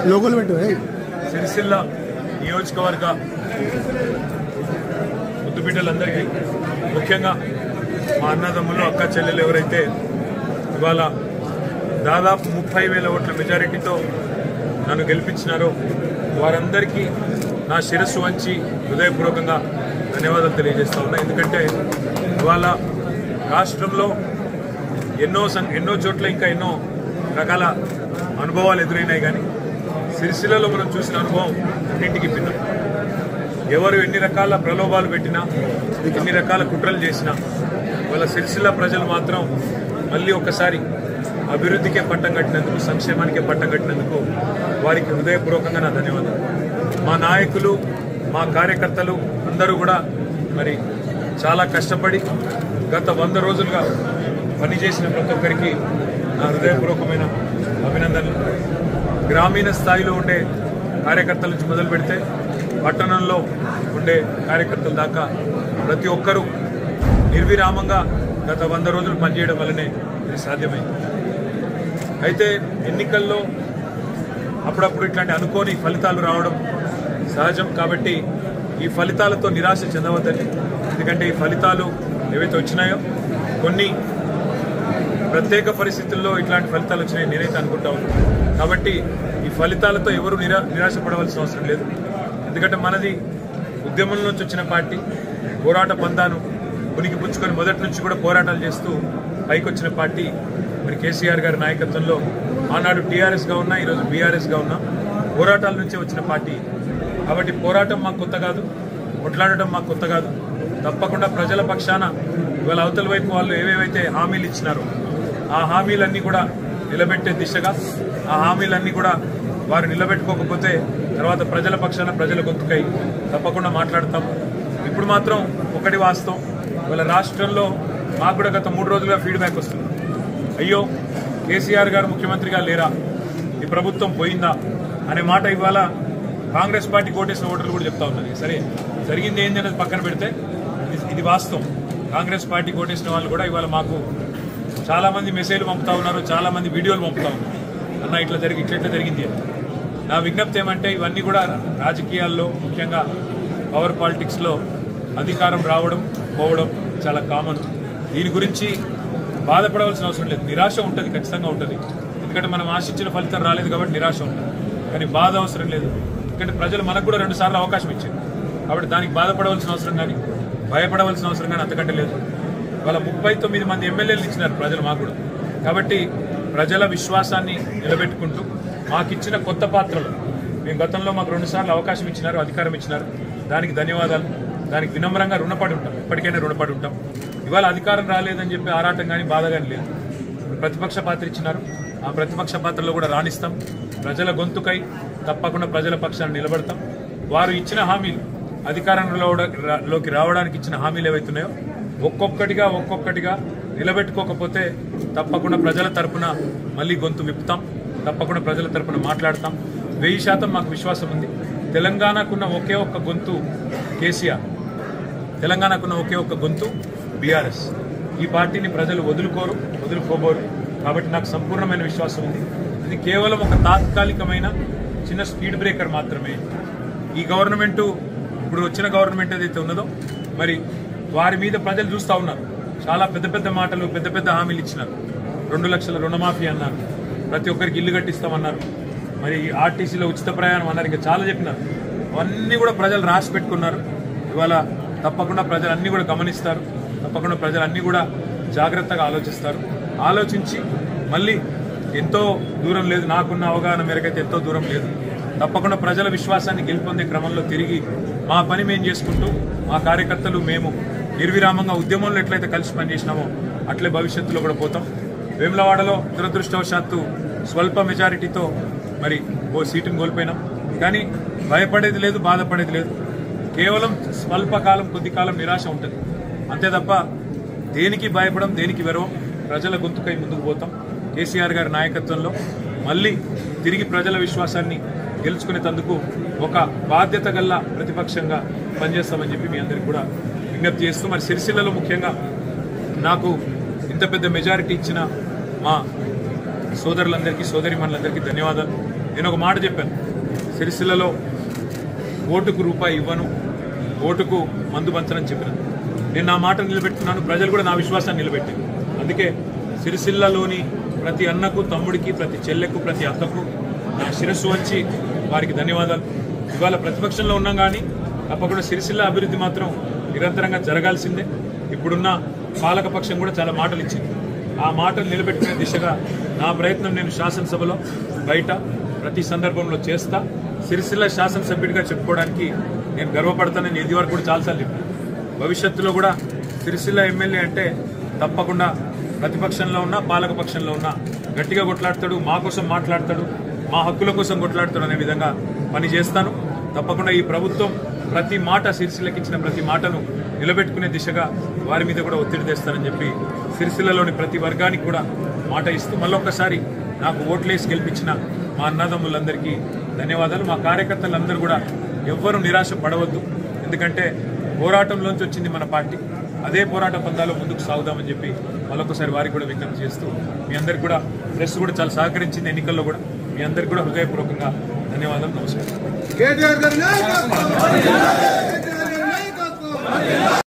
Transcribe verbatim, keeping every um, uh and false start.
లోగోలు పెట్టు. సిరిసిల్ల నియోజకవర్గ ముద్దుబిడ్డలందరికీ, ముఖ్యంగా మా అన్నదమ్ములు అక్క చెల్లెలు ఎవరైతే ఇవాళ దాదాపు ముప్పై వేల ఓట్ల మెజారిటీతో నన్ను గెలిపించినారో వారందరికీ నా శిరస్సు వంచి హృదయపూర్వకంగా ధన్యవాదాలు తెలియజేస్తా ఉన్నా. ఎందుకంటే ఇవాళ రాష్ట్రంలో ఎన్నో ఎన్నో చోట్ల ఇంకా ఎన్నో రకాల అనుభవాలు ఎదురైనాయి, కానీ సిరిసిల్లలో మనం చూసిన అనుభవం అన్నింటికి భిన్నం. ఎవరు ఎన్ని రకాల ప్రలోభాలు పెట్టినా, ఎన్ని రకాల కుట్రలు చేసినా వాళ్ళ సిరిసిల్ల ప్రజలు మాత్రం మళ్ళీ ఒక్కసారి అభివృద్ధికే పట్టం కట్టినందుకు, సంక్షేమానికే పట్టం కట్టినందుకు వారికి హృదయపూర్వకంగా నా ధన్యవాదాలు. మా నాయకులు, మా కార్యకర్తలు అందరూ కూడా మరి చాలా కష్టపడి గత వంద రోజులుగా పనిచేసిన ప్రతి ఒక్కరికి నా హృదయపూర్వకమైన అభినందనలు. గ్రామీణ స్థాయిలో ఉండే కార్యకర్తల నుంచి మొదలు పెడితే పట్టణంలో ఉండే కార్యకర్తల దాకా ప్రతి ఒక్కరూ నిర్విరామంగా గత వంద రోజులు పనిచేయడం వల్లనే ఇది సాధ్యమైంది. అయితే ఎన్నికల్లో అప్పుడప్పుడు ఇట్లాంటి అనుకోని ఫలితాలు రావడం సహజం. కాబట్టి ఈ ఫలితాలతో నిరాశ చెందవద్దని, ఎందుకంటే ఈ ఫలితాలు ఏవైతే వచ్చినాయో కొన్ని ప్రత్యేక పరిస్థితుల్లో ఇట్లాంటి ఫలితాలు వచ్చినాయి నేనైతే అనుకుంటా ఉన్నాను. కాబట్టి ఈ ఫలితాలతో ఎవరు నిరా నిరాశపడవలసిన అవసరం లేదు. ఎందుకంటే మనది ఉద్యమం నుంచి వచ్చిన పార్టీ, పోరాట పందాను ఉనికి పుచ్చుకొని మొదటి నుంచి కూడా పోరాటాలు చేస్తూ పైకి వచ్చిన పార్టీ. మరి కేసీఆర్ గారి నాయకత్వంలో ఆనాడు టీఆర్ఎస్గా ఉన్నా, ఈరోజు బీఆర్ఎస్గా ఉన్నా, పోరాటాల నుంచే వచ్చిన పార్టీ. కాబట్టి పోరాటం మాకు కొత్త కాదు, కొట్లాడటం మాకు కొత్త కాదు. తప్పకుండా ప్రజల పక్షాన ఇవాళ అవతల వైపు వాళ్ళు ఏవేవైతే హామీలు ఇచ్చినారో ఆ హామీలన్నీ కూడా నిలబెట్టే దిశగా, ఆ హామీలన్నీ కూడా వారు నిలబెట్టుకోకపోతే తర్వాత ప్రజల పక్షాన ప్రజల గొంతుకై తప్పకుండా మాట్లాడతాం. ఇప్పుడు మాత్రం ఒకటి వాస్తవం, ఇవాళ రాష్ట్రంలో మాకు కూడా గత మూడు రోజులుగా ఫీడ్బ్యాక్ వస్తుంది. అయ్యో కేసీఆర్ గారు ముఖ్యమంత్రిగా లేరా, ఈ ప్రభుత్వం పోయిందా అనే మాట ఇవాళ కాంగ్రెస్ పార్టీ కోటేసిన ఓటర్లు కూడా చెప్తా ఉన్నారు. సరే, జరిగింది ఏంది అనేది పక్కన పెడితే ఇది వాస్తవం. కాంగ్రెస్ పార్టీ కోటేసిన వాళ్ళు కూడా ఇవాళ మాకు చాలా మంది మెసేజ్లు పంపుతా ఉన్నారు, చాలా మంది వీడియోలు పంపుతా ఉన్నారు. అన్న ఇట్లా జరిగి ఇట్లా ఇట్లా జరిగింది అని. నా విజ్ఞప్తి ఏమంటే ఇవన్నీ కూడా రాజకీయాల్లో, ముఖ్యంగా పవర్ పాలిటిక్స్లో అధికారం రావడం పోవడం చాలా కామన్. దీని గురించి బాధపడవలసిన అవసరం లేదు. నిరాశ ఉంటుంది, ఖచ్చితంగా ఉంటుంది. ఎందుకంటే మనం ఆశించిన ఫలితం రాలేదు కాబట్టి నిరాశ ఉంటుంది. కానీ బాధ అవసరం లేదు, ఎందుకంటే ప్రజలు మనకు కూడా రెండు సార్లు అవకాశం ఇచ్చారు. కాబట్టి దానికి బాధపడవలసిన అవసరం కానీ భయపడవలసిన అవసరం కానీ అంతకంటే లేదు. వాళ్ళ ముప్పై తొమ్మిది మంది ఎమ్మెల్యేలు ఇచ్చినారు ప్రజలు మాకు కూడా. కాబట్టి ప్రజల విశ్వాసాన్ని నిలబెట్టుకుంటూ మాకిచ్చిన కొత్త పాత్రలు, మేము గతంలో మాకు రెండు సార్లు అవకాశం ఇచ్చినారు, అధికారం ఇచ్చినారు, దానికి ధన్యవాదాలు. దానికి వినమ్రంగా రుణపడి ఉంటాం, ఎప్పటికైనా రుణపడి ఉంటాం. ఇవాళ అధికారం రాలేదని చెప్పి ఆరాటం కానీ బాధ కానీ లేదు. ప్రతిపక్ష పాత్ర ఇచ్చినారు, ఆ ప్రతిపక్ష పాత్రలో కూడా రాణిస్తాం. ప్రజల గొంతుకై తప్పకుండా ప్రజల పక్షాన్ని నిలబడతాం. వారు ఇచ్చిన హామీలు, అధికారంలోకి రావడానికి ఇచ్చిన హామీలు ఏవైతున్నాయో ఒక్కొక్కటిగా ఒక్కొక్కటిగా నిలబెట్టుకోకపోతే తప్పకుండా ప్రజల తరపున మళ్ళీ గొంతు విప్పుతాం, తప్పకుండా ప్రజల తరపున మాట్లాడతాం. వెయ్యి శాతం మాకు విశ్వాసం ఉంది. తెలంగాణకున్న ఒకే ఒక్క గొంతు కేసీఆర్, తెలంగాణకున్న ఒకే ఒక్క గొంతు బీఆర్ఎస్. ఈ పార్టీని ప్రజలు వదులుకోరు, వదులుకోబోరు. కాబట్టి నాకు సంపూర్ణమైన విశ్వాసం ఉంది. ఇది కేవలం ఒక తాత్కాలికమైన చిన్న స్పీడ్ బ్రేకర్ మాత్రమే. ఈ గవర్నమెంటు, ఇప్పుడు వచ్చిన గవర్నమెంట్ ఏదైతే ఉన్నదో, మరి వారి మీద ప్రజలు చూస్తూ ఉన్నారు. చాలా పెద్ద పెద్ద మాటలు, పెద్ద పెద్ద హామీలు ఇచ్చినారు. రెండు లక్షల రుణమాఫీ అన్నారు, ప్రతి ఒక్కరికి ఇల్లు కట్టిస్తామన్నారు, మరి ఆర్టీసీలో ఉచిత ప్రయాణం అన్నారు, ఇంకా చాలా చెప్పినారు. అవన్నీ కూడా ప్రజలు రాసి పెట్టుకున్నారు. ఇవాళ తప్పకుండా ప్రజలు అన్నీ కూడా గమనిస్తారు, తప్పకుండా ప్రజలు అన్నీ కూడా జాగ్రత్తగా ఆలోచిస్తారు. ఆలోచించి మళ్ళీ ఎంతో దూరం లేదు, నాకున్న అవగాహన మేరకైతే ఎంతో దూరం లేదు, తప్పకుండా ప్రజల విశ్వాసాన్ని గెలుపొందే క్రమంలో తిరిగి మా పని మేము చేసుకుంటూ, మా కార్యకర్తలు మేము నిర్విరామంగా ఉద్యమంలో ఎట్లయితే కలిసి పనిచేసినామో అట్లే భవిష్యత్తులో కూడా పోతాం. వేములవాడలో దురదృష్టవశాత్తు స్వల్ప మెజారిటీతో మరి ఓ సీటును కోల్పోయినాం. కానీ భయపడేది లేదు, బాధపడేది లేదు. కేవలం స్వల్పకాలం, కొద్ది కాలం నిరాశ ఉంటుంది అంతే తప్ప దేనికి భయపడం, దేనికి వెరవం. ప్రజల గొంతుకై ముందుకు పోతాం. కేసీఆర్ గారి నాయకత్వంలో మళ్ళీ తిరిగి ప్రజల విశ్వాసాన్ని గెలుచుకునేందుకు ఒక బాధ్యత గల్ల ప్రతిపక్షంగా పనిచేస్తామని చెప్పి మీ అందరికీ కూడా విజ్ఞప్తి చేస్తూ, మరి సిరిసిల్లలో ముఖ్యంగా నాకు ఇంత పెద్ద మెజారిటీ ఇచ్చిన మా సోదరులందరికీ, సోదరిమణులందరికీ ధన్యవాదాలు. నేను ఒక మాట చెప్పాను, సిరిసిల్లలో ఓటుకు రూపాయి ఇవ్వను, ఓటుకు మందు పంచనని చెప్పినాను. నేను నా మాట నిలబెట్టుకున్నాను, ప్రజలు కూడా నా విశ్వాసాన్ని నిలబెట్టారు. అందుకే సిరిసిల్లలోని ప్రతి అన్నకు, తమ్ముడికి, ప్రతి చెల్లెకు, ప్రతి అక్కకు నా శిరస్సు వంచి వారికి ధన్యవాదాలు. ఇవాళ ప్రతిపక్షంలో ఉన్నాం కానీ తప్పకుండా సిరిసిల్ల అభివృద్ధి మాత్రం నిరంతరంగా జరగాల్సిందే. ఇప్పుడున్న పాలకపక్షం కూడా చాలా మాటలు ఇచ్చింది. ఆ మాటలు నిలబెట్టుకునే దిశగా నా ప్రయత్నం నేను శాసనసభలో, బయట ప్రతి సందర్భంలో చేస్తా. సిరిసిల్ల శాసనసభ్యుడిగా చెప్పుకోవడానికి నేను గర్వపడతానని ఇది వరకు కూడా చాలాసార్లు చెప్పాను. భవిష్యత్తులో కూడా సిరిసిల్ల ఎమ్మెల్యే అంటే తప్పకుండా ప్రతిపక్షంలో ఉన్నా, పాలకపక్షంలో ఉన్నా గట్టిగా కొట్లాడతాడు, మా కోసం మాట్లాడతాడు, మా హక్కుల కోసం కొట్లాడతాడు అనే విధంగా పని చేస్తాను. తప్పకుండా ఈ ప్రభుత్వం ప్రతి మాట, సిరిసిల్లకి ఇచ్చిన ప్రతి మాటను నిలబెట్టుకునే దిశగా వారి మీద కూడా ఒత్తిడి తెస్తానని చెప్పి సిరిసిల్లలోని ప్రతి వర్గానికి కూడా మాట ఇస్తూ మళ్ళొక్కసారి నాకు ఓట్లేసి గెలిపించిన మా అన్నదమ్ములందరికీ ధన్యవాదాలు. మా కార్యకర్తలందరూ కూడా ఎవ్వరూ నిరాశ పడవద్దు, ఎందుకంటే పోరాటంలోంచి వచ్చింది మన పార్టీ. అదే పోరాట పందాలో ముందుకు సాగుదామని చెప్పి మళ్ళొకసారి వారికి కూడా విజ్ఞప్తి చేస్తూ, మీ అందరికి కూడా ప్రెస్ కూడా చాలా సహకరించింది ఎన్నికల్లో కూడా. మీ అందరికి కూడా హృదయపూర్వకంగా ధన్యవాదాలు, నమస్కారం.